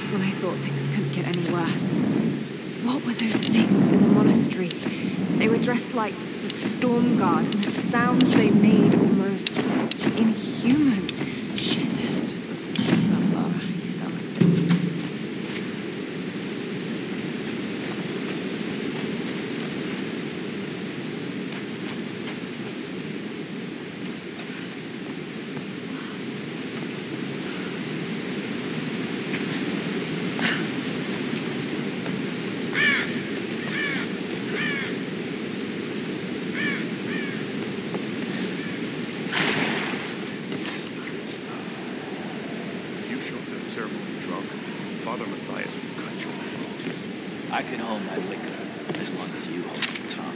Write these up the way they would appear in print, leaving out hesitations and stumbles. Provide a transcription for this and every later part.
just when I thought things couldn't get any worse. What were those things in the monastery? They were dressed like the Storm Guard, and the sounds they made almost inhuman. Shit, just listen to yourself, Lara. You sound like this. Father Matthias will cut your throat. I can hold my liquor as long as you hold your tongue.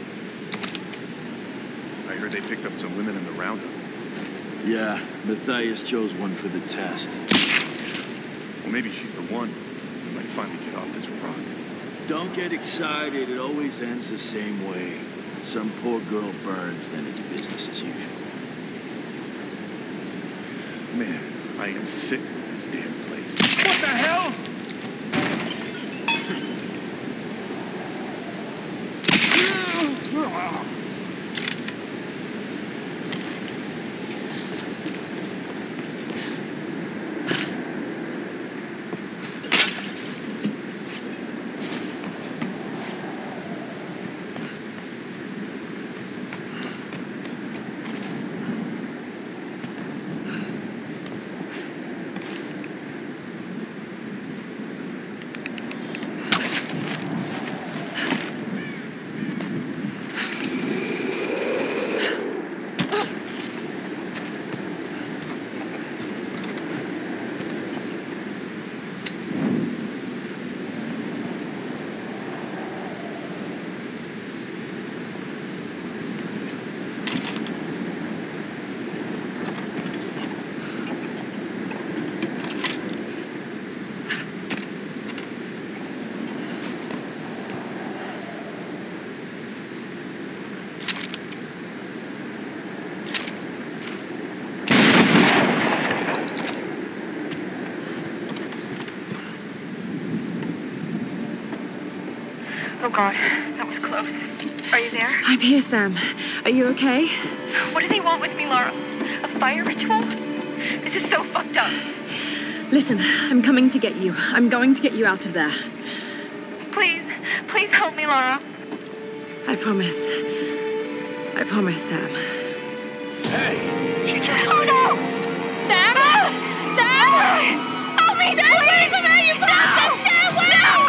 I heard they picked up some women in the roundup. Yeah, Matthias chose one for the test. Well, maybe she's the one. We might finally get off this rock. Don't get excited. It always ends the same way. Some poor girl burns, then it's business as usual. Man, I am sick of this damn place. What the hell? Oh God, that was close. Are you there? I'm here, Sam. Are you okay? What do they want with me, Lara? A fire ritual? This is so fucked up. Listen, I'm coming to get you. I'm going to get you out of there. Please, please help me, Lara. I promise. I promise, Sam. Hey, she just... Oh no! Sam! Sam! Help me! Stay away from her, you bastard! Stay away! No!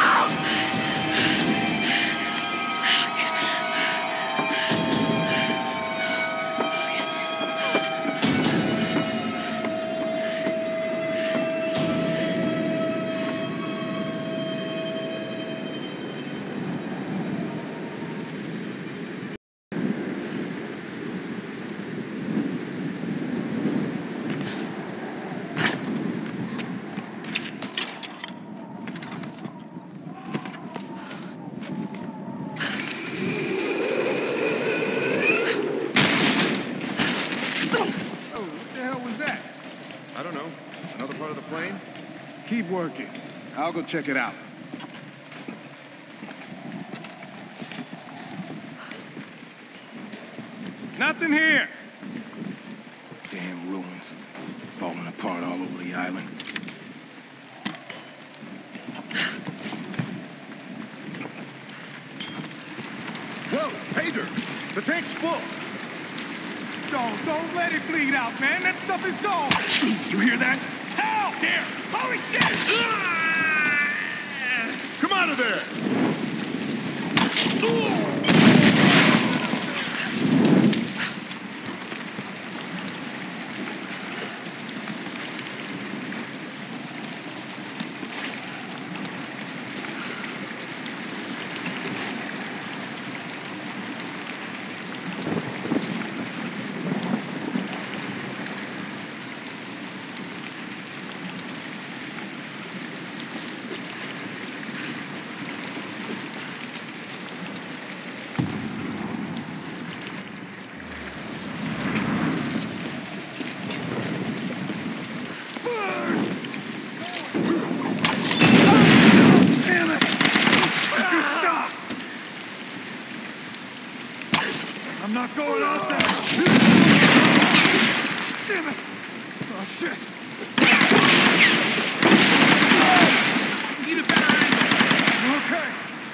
I don't know. Another part of the plane? Keep working. I'll go check it out. Nothing here! Damn ruins. Falling apart all over the island. Whoa, Pedro! The tank's full! Don't let it bleed out, man. That stuff is gone. You hear that? Help! There! Holy shit! Come out of there! I'm not going out there! Damn it! Oh, shit! Need a better angle. Okay.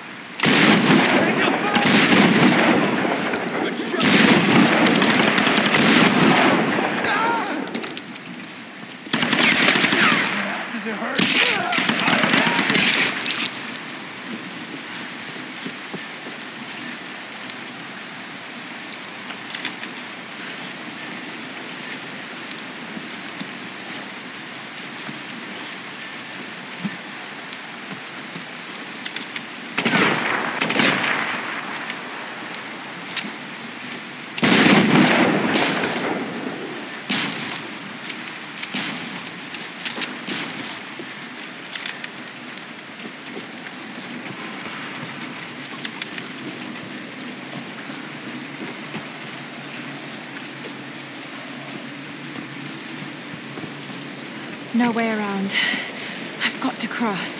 Good shot. Does it hurt? No way around. I've got to cross.